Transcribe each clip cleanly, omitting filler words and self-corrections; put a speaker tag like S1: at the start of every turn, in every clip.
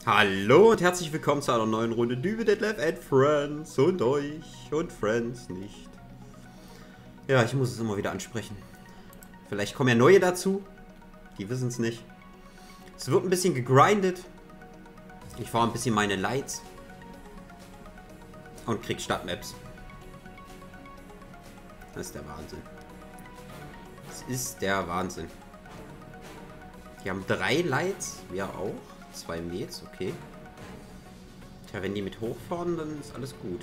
S1: Hallo und herzlich willkommen zu einer neuen Runde Dübe Detlef and Friends und euch und Friends nicht. Ja, ich muss es immer wieder ansprechen. Vielleicht kommen ja neue dazu, die wissen es nicht. Es wird ein bisschen gegrindet. Ich fahre ein bisschen meine Lights und krieg Stadtmaps. Das ist der Wahnsinn. Das ist der Wahnsinn. Die haben 3 Lights, wir auch. 2 Mets, okay. Tja, wenn die mit hochfahren, dann ist alles gut.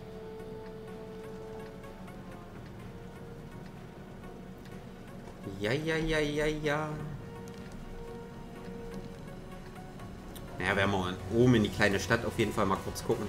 S1: Ja. Naja, werden wir oben in die kleine Stadt auf jeden Fall mal kurz gucken.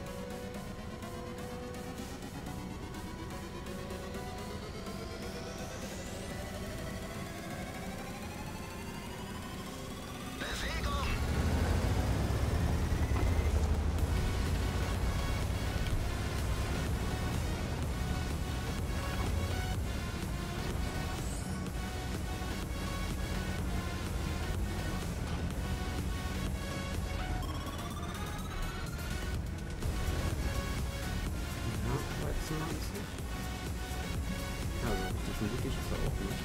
S1: Also richtig mutig ist er auch nicht.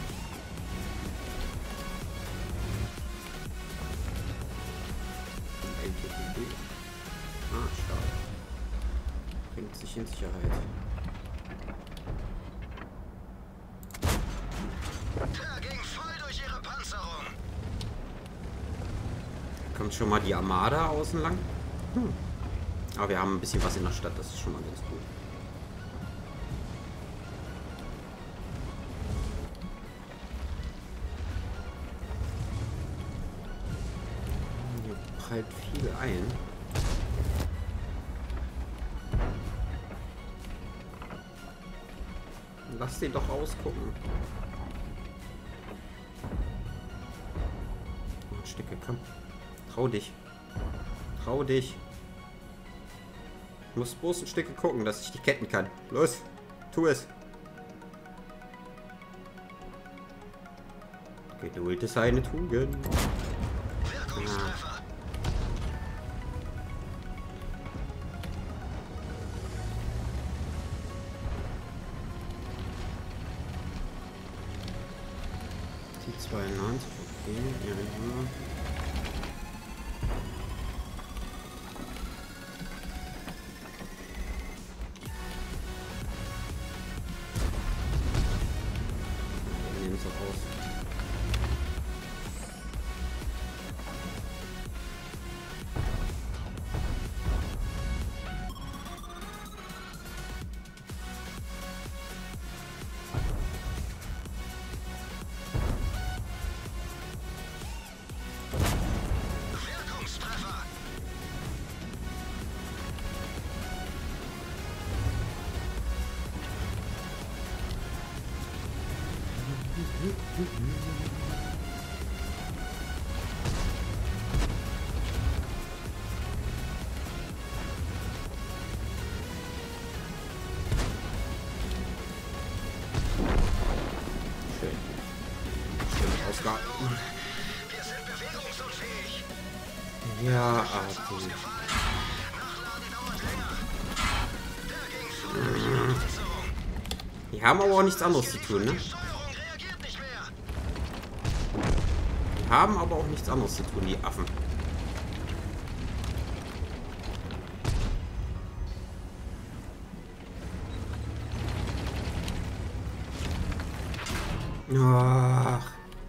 S1: LTTB. Stark. Bringt sich in Sicherheit.
S2: Der ging voll durch ihre Panzerung.
S1: Da kommt schon mal die Armada außen lang. Aber wir haben ein bisschen was in der Stadt, das ist schon mal ganz gut. Hier prallt viel ein. Lass den doch ausgucken. Oh, Stücke, komm. Trau dich. Trau dich. Ich muss bloß ein Stücke gucken, dass ich die ketten kann. Los, tu es. Geduld ist eine Tugend.
S2: Wirkungstreffer.
S1: Die 92, okay. Ja. Wir nehmen es auch aus.
S2: Wirkungstreffer.
S1: Schön. Schön ausgehalten.
S2: Wir sind bewegungsunfähig.
S1: Ja,
S2: Ausgefallen. Nachladen dauert länger. Der ging voll durch ihre Panzerung.
S1: die haben aber auch nichts anderes zu tun, ne?
S2: Die Steuerung reagiert nicht mehr.
S1: Die haben aber auch nichts anderes zu tun, die Affen. Ach.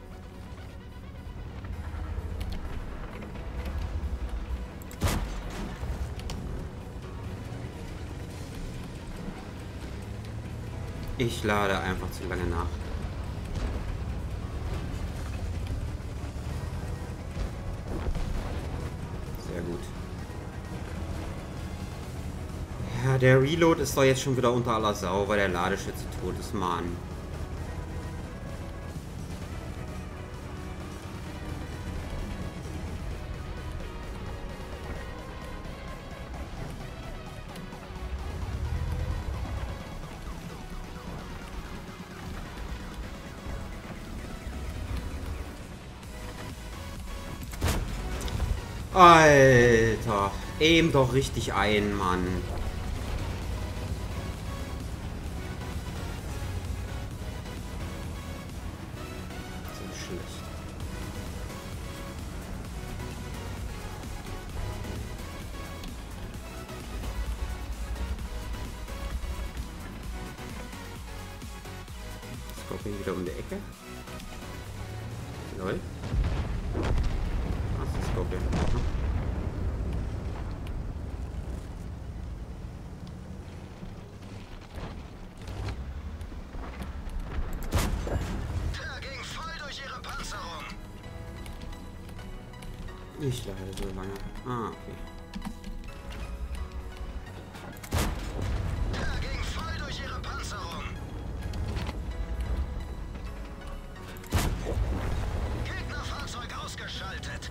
S1: Ich lade einfach zu lange nach. Sehr gut. Ja, der Reload ist doch jetzt schon wieder unter aller Sau, weil der Ladeschütze tot ist, Mann. Alter. Aim doch richtig ein, Mann. So schlecht. Scorpion wieder um die Ecke. Lol. Was ist Scorpion?
S2: Der ging voll durch ihre Panzerung.
S1: Nicht leider so lange. Ah, okay.
S2: Der ging voll durch ihre Panzerung. Gegnerfahrzeug ausgeschaltet.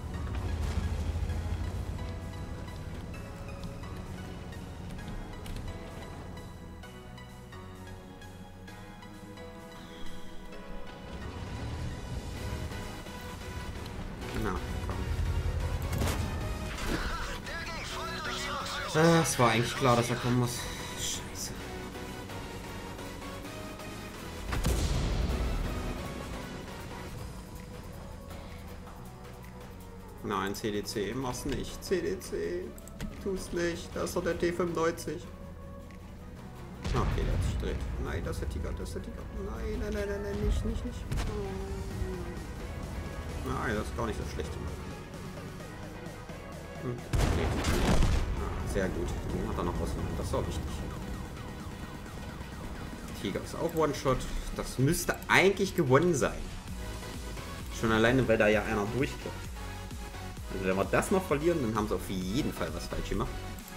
S1: Na, komm.
S2: Der ging voll durch ihre
S1: Es war eigentlich klar, dass er kommen muss. Scheiße. Nein, CDC, mach's nicht. CDC, tu's nicht. Da ist doch der T95. Ah, okay, der hat sich gedreht. Nein, das ist der Tiger, das ist der Tiger. Nein, nein, nein, nein, nein, nicht. Oh. Nein, das ist gar nicht so schlecht. Okay. Ah, sehr gut. Den hat er noch rausgenommen. Das war wichtig. Tiger ist auch One-Shot. Das müsste eigentlich gewonnen sein. Schon alleine, weil da ja einer durchkommt. Also wenn wir das noch verlieren, dann haben sie auf jeden Fall was falsch gemacht.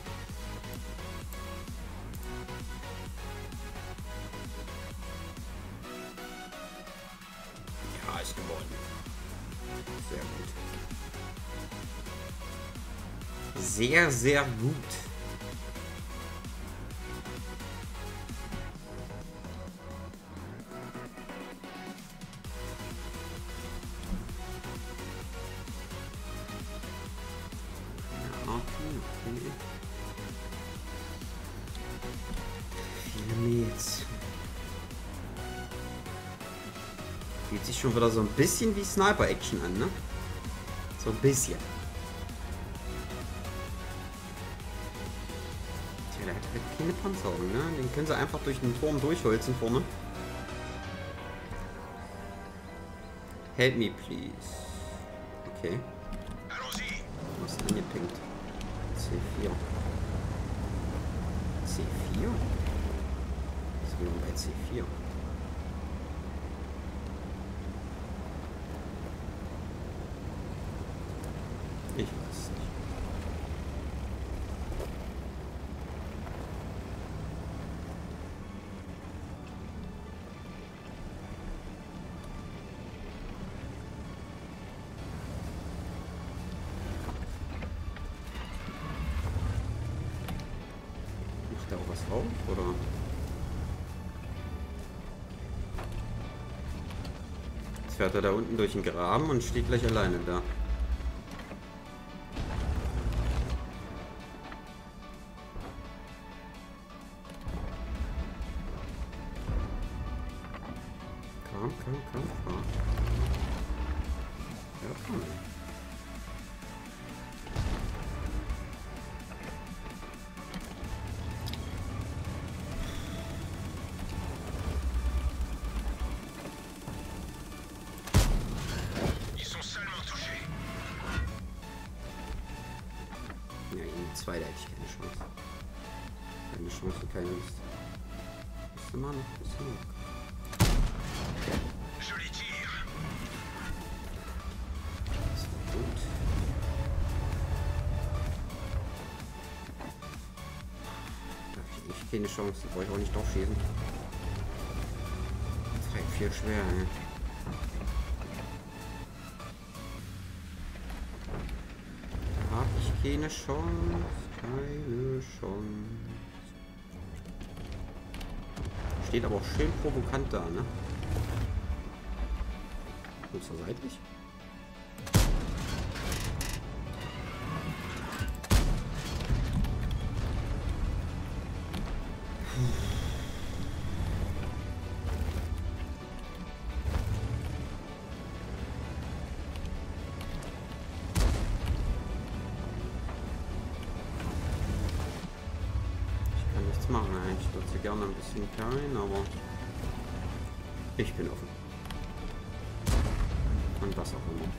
S1: Ja, ist gewonnen. Sehr gut. Sehr, sehr gut. Ja, okay. Viele Mails. Fühlt sich schon wieder so ein bisschen wie Sniper-Action an, ne? So ein bisschen. Tja, der hat halt keine Panzerung, ne? Den können sie einfach durch den Turm durchholzen vorne. Help me, please. Okay. Was ist angepinkt? C4. C4? Was ist denn bei C4? Ich weiß es nicht. Ist da auch was drauf, oder? Jetzt fährt er da unten durch den Graben und steht gleich alleine da. Komm. Ja, komm.
S2: Ils sont seulement touchés.
S1: Ja, in zwei, da hätte ich keine Chance. Keine Chance, keine Lust. Bist du mal noch?
S2: Joli tir.
S1: Das war gut. Da habe ich echt keine Chance. Da brauche ich auch nicht drauf schießen. 3-4 schwer, ne? Da habe ich keine Chance. Keine Chance. Steht aber auch schön provokant da, ne? Und so seitlich. Ich würde sie gerne ein bisschen klein, aber ich bin offen. Und was auch immer.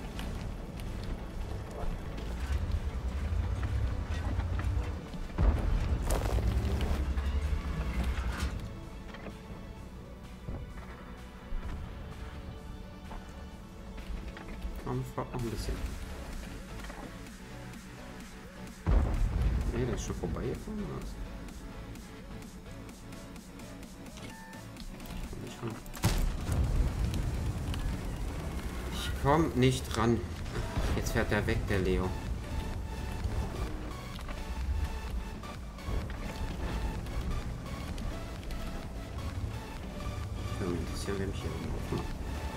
S1: Komm, frag noch ein bisschen. Nee, der ist schon vorbei gefahren. Ich komm nicht ran. Jetzt fährt der weg, der Leo. Ich würde mich interessieren, wer mich hier oben aufmacht.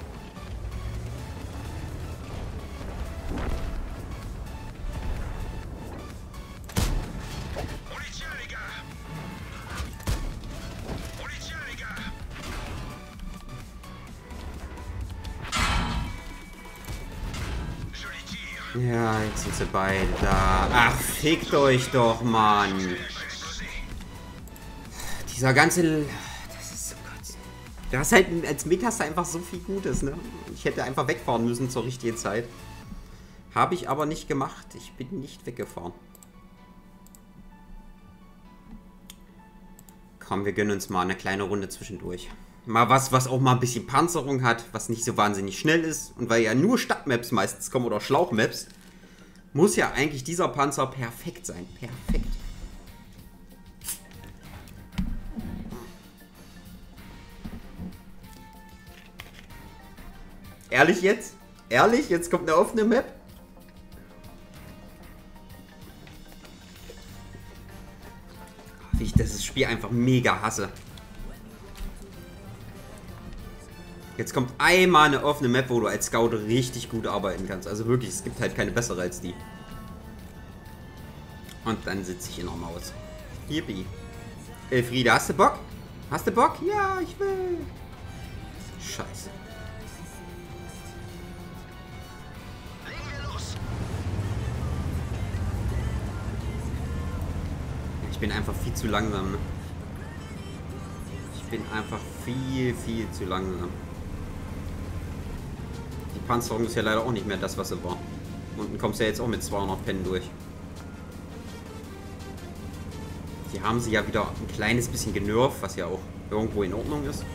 S1: Ja, jetzt sind sie beide da. Ach, fickt euch doch, Mann. Dieser ganze... Das ist so Gott. Du hast halt als Mid hast du einfach so viel Gutes, ne? Ich hätte einfach wegfahren müssen zur richtigen Zeit. Habe ich aber nicht gemacht. Ich bin nicht weggefahren. Komm, wir gönnen uns mal eine kleine Runde zwischendurch. Mal was auch mal ein bisschen Panzerung hat, was nicht so wahnsinnig schnell ist. Und weil ja nur Stadtmaps meistens kommen oder Schlauchmaps, muss ja eigentlich dieser Panzer perfekt sein. Perfekt. Ehrlich jetzt? Ehrlich? Jetzt kommt eine offene Map? Wie ich das Spiel einfach mega hasse. Jetzt kommt einmal eine offene Map, wo du als Scout richtig gut arbeiten kannst. Also wirklich, es gibt halt keine bessere als die. Und dann sitze ich in der Maus. Yippie. Elfriede, hast du Bock? Hast du Bock? Ja, ich will. Scheiße. Ich bin einfach viel zu langsam, ne? Ich bin einfach viel zu langsam. Die Panzerung ist ja leider auch nicht mehr das, was sie war. Und dann kommst du ja jetzt auch mit 200 Pennen durch. Die haben sie ja wieder ein kleines bisschen genervt, was ja auch irgendwo in Ordnung ist.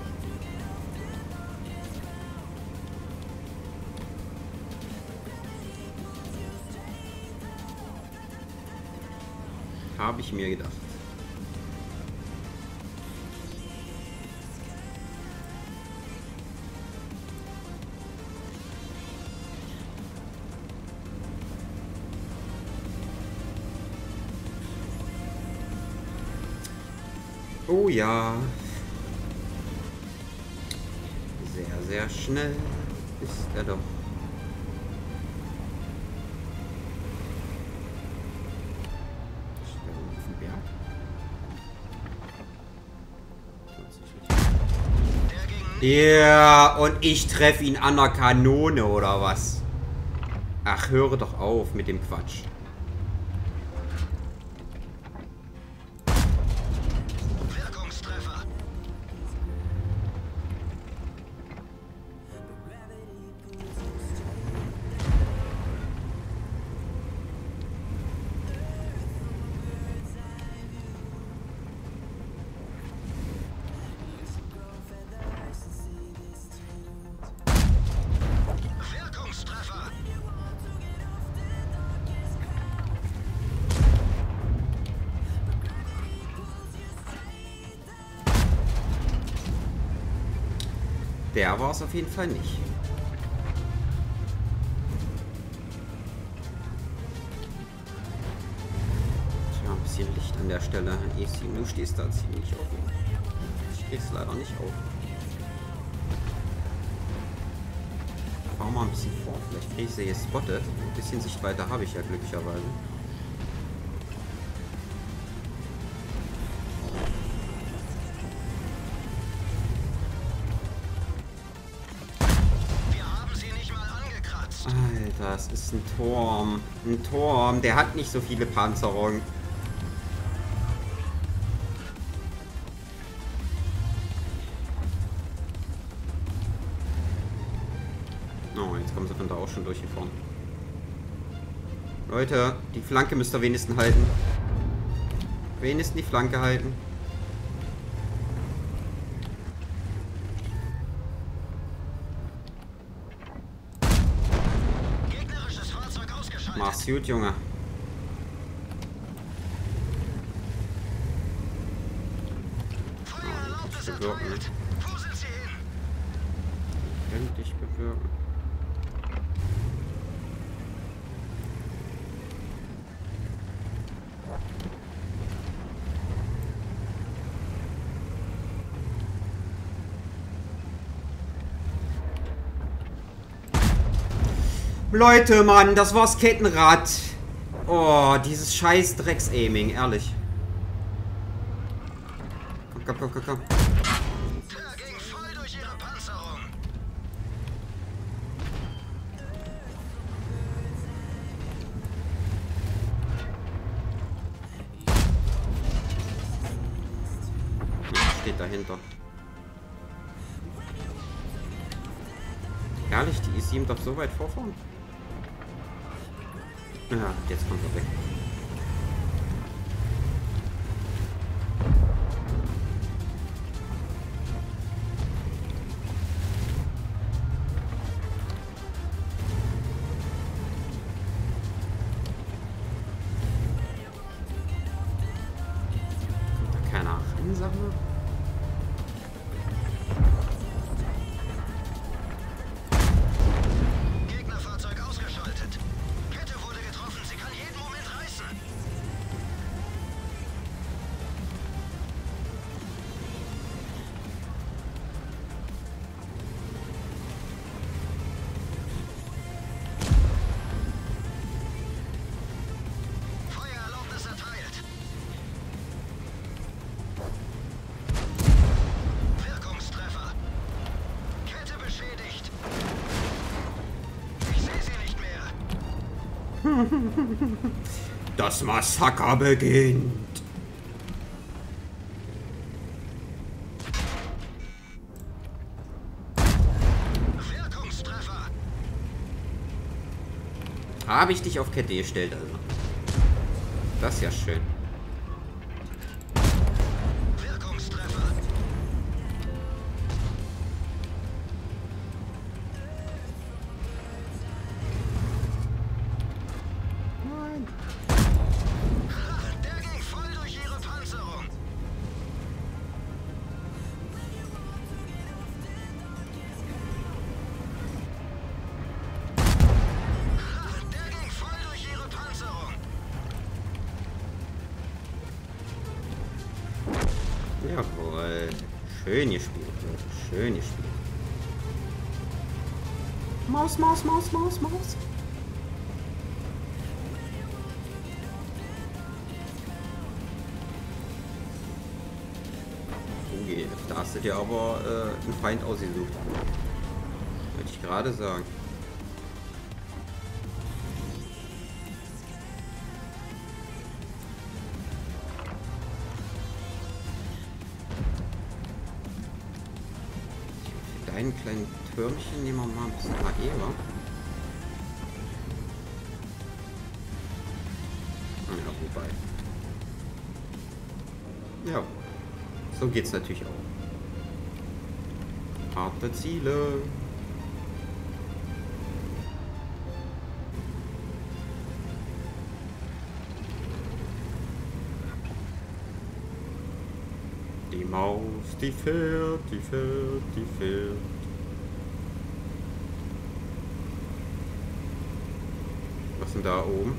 S1: Habe ich mir gedacht. Oh ja. Sehr schnell ist er doch. Ja, und ich treffe ihn an der Kanone, oder was? Ach, höre doch auf mit dem Quatsch.
S2: Wirkungstreffer. Wirkungstreffer.
S1: Der war es auf jeden Fall nicht. Tja, ein bisschen Licht an der Stelle. Du stehst da ziemlich offen. Ich stehst leider nicht auf. Fahr mal ein bisschen vor. Vielleicht kriege ich sie hier spottet. Ein bisschen Sichtweite habe ich ja glücklicherweise. Alter, es ist ein Turm. Ein Turm, der hat nicht so viele Panzerung. jetzt kommen sie von da auch schon durchgefahren. Leute, die Flanke müsst ihr wenigstens halten. Wenigstens die Flanke halten.
S2: Gegnerisches Fahrzeug ausgeschaltet.
S1: Mach's gut, Junge.
S2: Feuererlaubnis
S1: bewirken.
S2: erteilt. Wo sind Sie hin?
S1: Könnte ich bewirken. Leute, Mann, das war's Kettenrad. Oh, dieses scheiß Drecks-Aiming, ehrlich. Komm.
S2: Der ging voll durch Ihre Panzerung.
S1: Steht dahinter. Ehrlich, die i7 darf so weit vorfahren? Ja, jetzt kommt er weg. Kommt da keiner ran, sag mal?
S2: Gegnerfahrzeug ausgeschaltet. Kette wurde getroffen. Sie kann jeden Moment reißen. Feuererlaubnis erteilt. Wirkungstreffer. Kette beschädigt. Ich sehe sie nicht mehr.
S1: Das Massaker beginnt.
S2: Wirkungstreffer.
S1: Habe ich dich auf Kette gestellt, also. Das ist ja schön.
S2: Wirkungstreffer.
S1: Nein.
S2: Der ging voll durch Ihre Panzerung. Der ging voll durch Ihre Panzerung.
S1: Jawohl. Schön gespielt, Leute. Schön gespielt. Maus. Okay, da hast du dir aber einen Feind ausgesucht. Wollte ich gerade sagen. Für deinen kleinen Türmchen nehmen wir mal ein bisschen Maeva. Ja, wobei. Ja, so geht's natürlich auch. Harte Ziele. Die Maus, die fährt. Was ist denn da oben?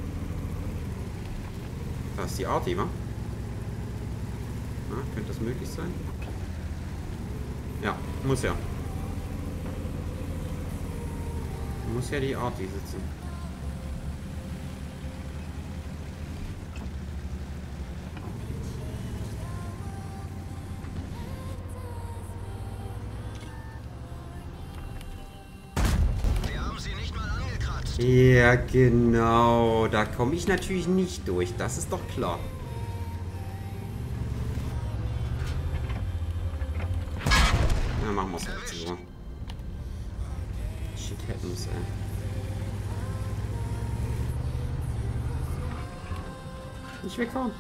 S1: Da ist die Arti, wa? Ja, könnte das möglich sein? Ja, muss ja. Muss ja die Arti sitzen.
S2: Wir haben sie nicht mal angekratzt.
S1: Ja, genau. Da komme ich natürlich nicht durch. Das ist doch klar. Ja, machen wir es halt so. Shit happens. Scheiße. Nicht wegfahren.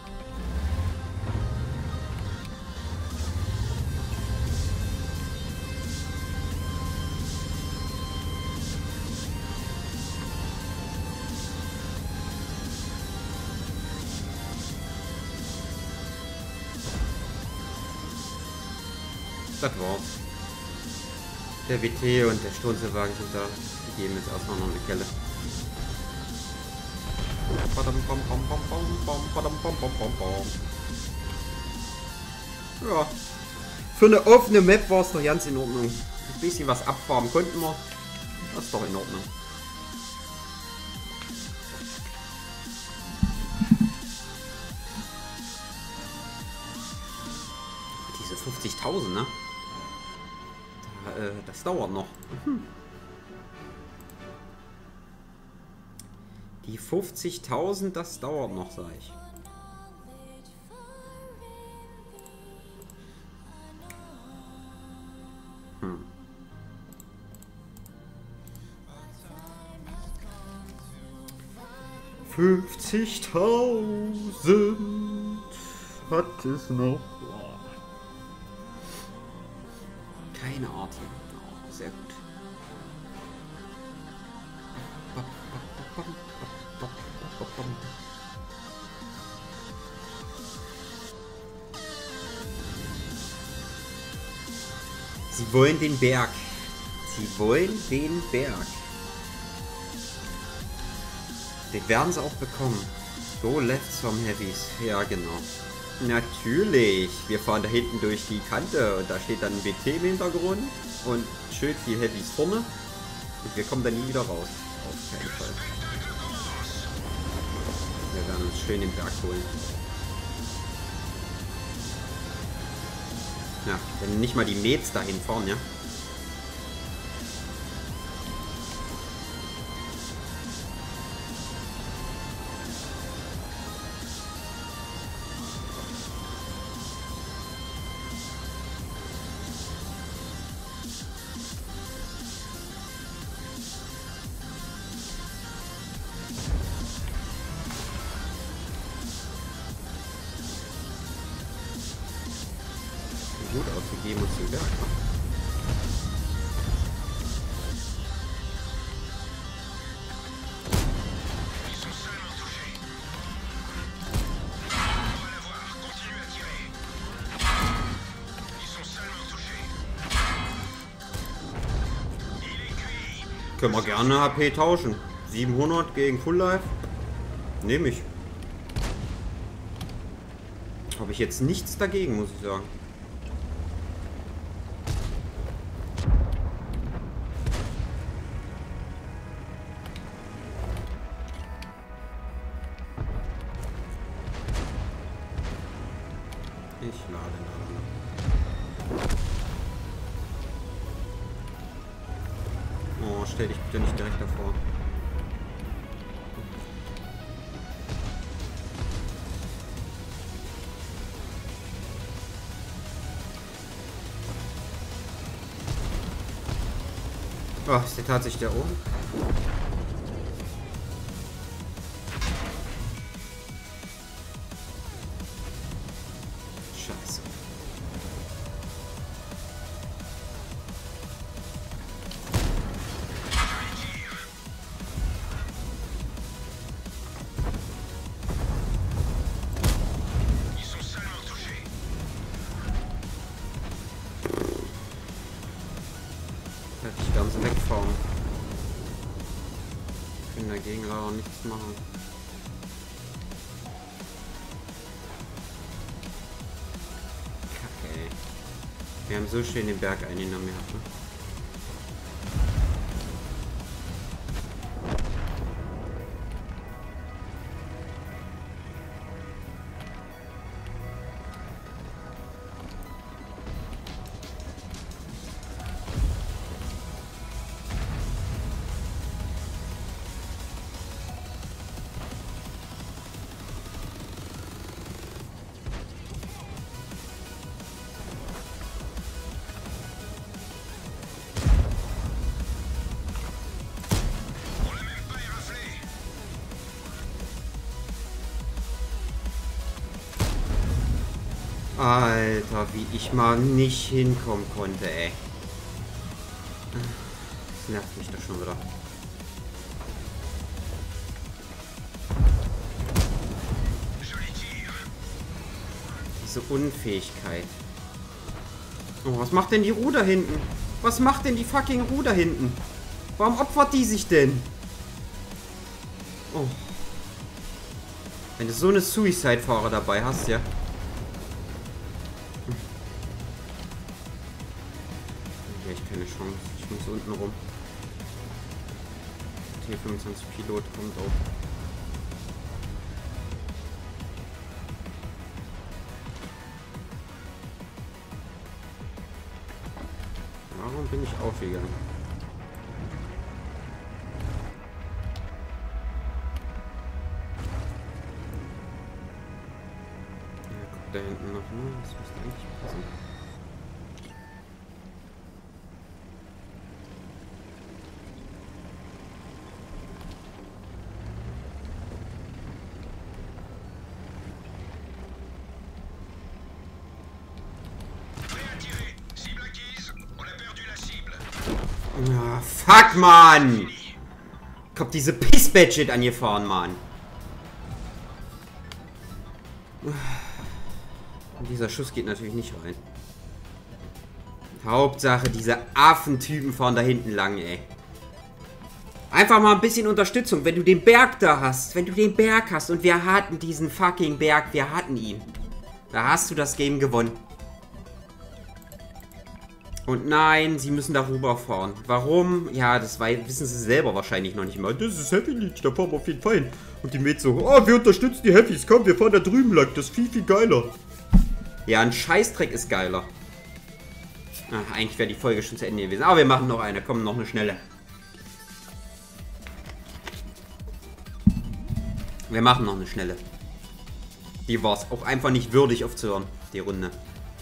S1: Das war's. Der WT und der Sturmwagen sind da. Die geben jetzt erstmal noch eine Kelle. Ja. Für eine offene Map war es noch ganz in Ordnung. Ein bisschen was abfarben konnten wir. Das ist doch in Ordnung. Diese 50.000, ne? Das dauert noch. Die 50.000, das dauert noch, sag ich. Hm. $50.000 hat es noch. Keine Art hier. Oh, sehr gut. Sie wollen den Berg. Sie wollen den Berg. Den werden sie auch bekommen. Go left some heavies. Ja, genau. Natürlich. Wir fahren da hinten durch die Kante und da steht dann ein BT im Hintergrund und schön viel Heavies vorne. Und wir kommen da nie wieder raus. Auf keinen Fall. Wir werden uns schön den Berg holen. Ja, wenn nicht mal die Mets dahin fahren, ja. Gut aus, wir geben uns den Berg. Können wir gerne HP tauschen. 700 gegen Full Life. Nehme ich. Habe ich jetzt nichts dagegen, muss ich sagen. Ich lade nach. Oh, stell dich bitte nicht direkt davor. Oh, ist der tatsächlich da oben? Scheiße. Die ganze wegfahren. Ich kann dagegen leider nichts machen. Kacke, ey. Wir haben so schön den Berg eingenommen gehabt, ne? Alter, wie ich mal nicht hinkommen konnte, ey. Das nervt mich doch schon wieder. Diese Unfähigkeit. Oh, was macht denn die Ruhe da hinten? Was macht denn die fucking Ruhe da hinten? Warum opfert die sich denn? Oh. Wenn du so eine Suicide-Fahrer dabei hast, ja. Hier echt keine Chance. Ich muss unten rum. T25 Pilot kommt auch. Warum bin ich aufgegangen? Ja, guck da hinten noch, ne? Das müsste eigentlich passen. Ah, fuck, Mann! Kommt diese Piss-Badget angefahren, Mann. Und dieser Schuss geht natürlich nicht rein. Hauptsache, diese Affentypen fahren da hinten lang, ey. Einfach mal ein bisschen Unterstützung, wenn du den Berg da hast. Wenn du den Berg hast und wir hatten diesen fucking Berg, wir hatten ihn. Da hast du das Game gewonnen. Und nein, sie müssen darüber fahren. Warum? Ja, das wissen sie selber wahrscheinlich noch nicht mal. Das ist Heavy League, da fahren wir auf jeden Fall hin. Und die Mädels so, oh, wir unterstützen die Heavies, komm, wir fahren da drüben lang, das ist viel, viel geiler. Ja, ein Scheißdreck ist geiler. Ach, eigentlich wäre die Folge schon zu Ende gewesen. Aber wir machen noch eine, komm, noch eine schnelle. Wir machen noch eine schnelle. Die war es auch einfach nicht würdig aufzuhören, die Runde.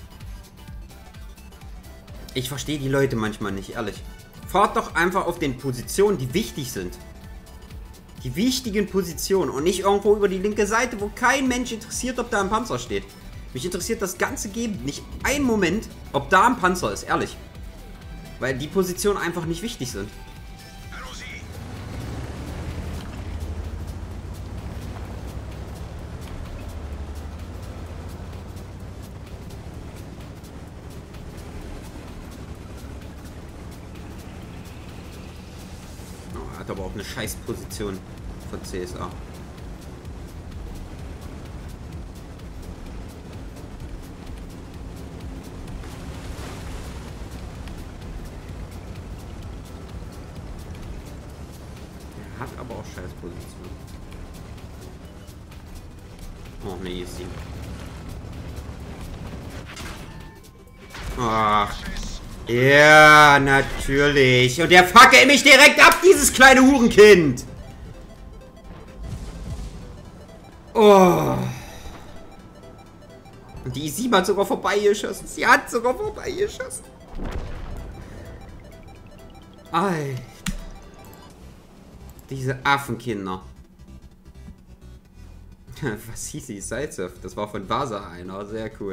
S1: Ich verstehe die Leute manchmal nicht, ehrlich. Fahrt doch einfach auf den Positionen, die wichtig sind. Die wichtigen Positionen und nicht irgendwo über die linke Seite, wo kein Mensch interessiert, ob da ein Panzer steht. Mich interessiert das ganze Game nicht einen Moment, ob da ein Panzer ist, ehrlich. Weil die Positionen einfach nicht wichtig sind. Hat aber auch eine Scheißposition von CSA. Er hat aber auch Scheißposition. Oh ne, easy. Ach. Ja, natürlich. Und der fuckt mich direkt ab, dieses kleine Hurenkind. Oh. Und die I7 hat sogar vorbeigeschossen. Sie hat sogar vorbeigeschossen. Alter. Diese Affenkinder. Was hieß die? Salzef. Das war von Vasa einer. Sehr cool.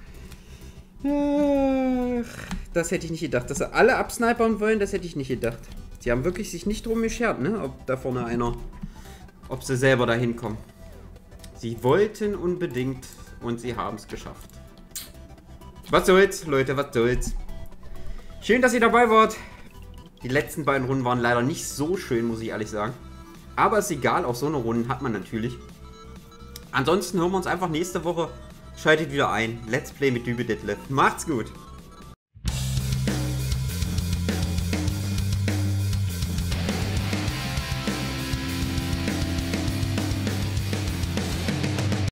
S1: Das hätte ich nicht gedacht. Dass sie alle absnipern wollen, das hätte ich nicht gedacht. Sie haben wirklich sich nicht drum geschert, ne? Ob da vorne einer... Ob sie selber da hinkommen. Sie wollten unbedingt und sie haben es geschafft. Was soll's, Leute, was soll's. Schön, dass ihr dabei wart. Die letzten beiden Runden waren leider nicht so schön, muss ich ehrlich sagen. Aber ist egal, auch so eine Runde hat man natürlich. Ansonsten hören wir uns einfach nächste Woche. Schaltet wieder ein. Let's Play mit Dübe Detlef. Macht's gut.